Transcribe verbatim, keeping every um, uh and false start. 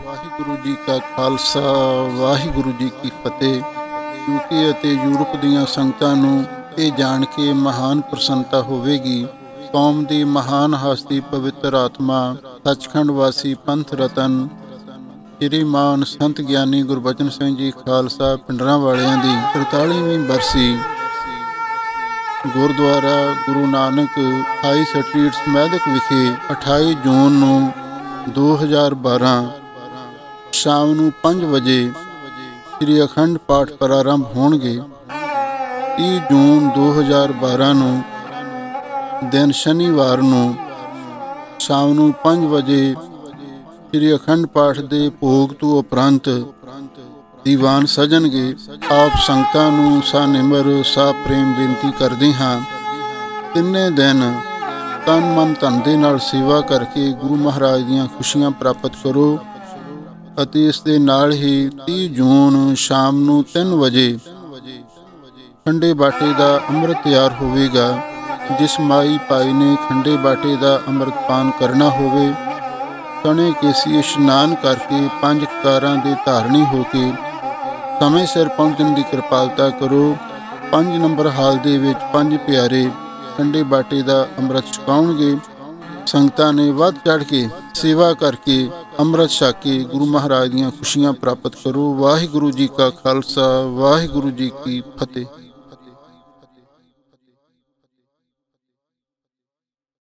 ਵਾਹਿਗੁਰੂ ਜੀ ਕਾ ਖਾਲਸਾ ਵਾਹਿਗੁਰੂ ਜੀ ਕੀ ਫਤਿਹ। ਯੂਕੇ ਅਤੇ ਯੂਰਪ ਦੀਆਂ ਸੰਗਤਾਂ ਨੂੰ ਇਹ ਜਾਣ ਕੇ ਮਹਾਨ ਪ੍ਰਸੰਨਤਾ ਹੋਵੇਗੀ, ਕੌਮ ਦੀ ਮਹਾਨ ਹਸਤੀ ਪਵਿੱਤਰ ਆਤਮਾ ਸੱਚਖੰਡ ਵਾਸੀ ਪੰਥ ਰਤਨ ਸ਼੍ਰੀਮਾਨ ਸੰਤ ਗਿਆਨੀ ਗੁਰਬਚਨ ਸਿੰਘ ਜੀ ਖਾਲਸਾ ਭਿੰਡਰਾਂਵਾਲਿਆਂ ਦੀ ਤਰਤਾਲੀਵੀਂ ਬਰਸੀ Gurdwara Guru Nanak high street Smethwick ਵਿਖੇ ਅਠਾਈ ਜੂਨ ਨੂੰ ਦੋ ਹਜ਼ਾਰ ਬਾਰਾਂ ਸ਼ਾਮ ਨੂੰ ਪੰਜ ਵਜੇ ਸ੍ਰੀ ਅਖੰਡ ਪਾਠ ਪ੍ਰਾਰੰਭ ਹੋਣਗੇ। ਤੀਹ ਜੂਨ ਦੋ ਹਜ਼ਾਰ ਬਾਰਾਂ ਨੂੰ ਦਿਨ ਸ਼ਨੀਵਾਰ ਨੂੰ ਸ਼ਾਮ ਨੂੰ ਪੰਜ ਵਜੇ ਸ੍ਰੀ ਅਖੰਡ ਪਾਠ ਦੇ ਭੋਗ ਤੋਂ ਉਪਰੰਤ ਦੀਵਾਨ ਸਜਣਗੇ। ਆਪ ਸੰਗਤਾਂ ਨੂੰ ਸਾਨਿਮਰ ਸਾ ਪ੍ਰੇਮ ਬੇਨਤੀ ਕਰਦੇ ਹਾਂ, ਤਿੰਨੇ ਦਿਨ ਤਨ ਮਨ ਧਨ ਦੇ ਨਾਲ ਸੇਵਾ ਕਰਕੇ ਗੁਰੂ ਮਹਾਰਾਜ ਦੀਆਂ ਖੁਸ਼ੀਆਂ ਪ੍ਰਾਪਤ ਕਰੋ। ਅਤੇ ਇਸ ਦੇ ਨਾਲ ਹੀ ਤੀਹ ਜੂਨ ਸ਼ਾਮ ਨੂੰ ਤਿੰਨ ਵਜੇ ਖੰਡੇ ਬਾਟੇ ਦਾ ਅੰਮ੍ਰਿਤ ਤਿਆਰ ਹੋਵੇਗਾ। ਜਿਸ ਮਾਈ ਭਾਈ ਨੇ ਖੰਡੇ ਬਾਟੇ ਦਾ ਅੰਮ੍ਰਿਤ ਪਾਨ ਕਰਨਾ ਹੋਵੇ, ਤਣੇ ਕੇਸੀ ਇਸ਼ਨਾਨ ਕਰਕੇ ਪੰਜ ਕਕਾਰਾਂ ਦੇ ਧਾਰਨੀ ਹੋ ਕੇ ਸਮੇਂ ਸਿਰ ਪਹੁੰਚਣ ਦੀ ਕਿਰਪਾਲਤਾ ਕਰੋ। ਪੰਜ ਨੰਬਰ ਹਾਲ ਦੇ ਵਿੱਚ ਪੰਜ ਪਿਆਰੇ ਖੰਡੇ ਬਾਟੇ ਦਾ ਅੰਮ੍ਰਿਤ ਛਕਾਉਣਗੇ। ਸੰਗਤਾਂ ਨੇ ਵੱਧ ਚੜ੍ਹ ਕੇ ਸੇਵਾ ਕਰਕੇ ਅੰਮ੍ਰਿਤ ਛਕ ਕੇ ਗੁਰੂ ਮਹਾਰਾਜ ਦੀਆਂ ਖੁਸ਼ੀਆਂ ਪ੍ਰਾਪਤ ਕਰੋ। ਵਾਹਿਗੁਰੂ ਜੀ ਕਾ ਖਾਲਸਾ ਵਾਹਿਗੁਰੂ ਜੀ ਕੀ ਫਤਿਹ।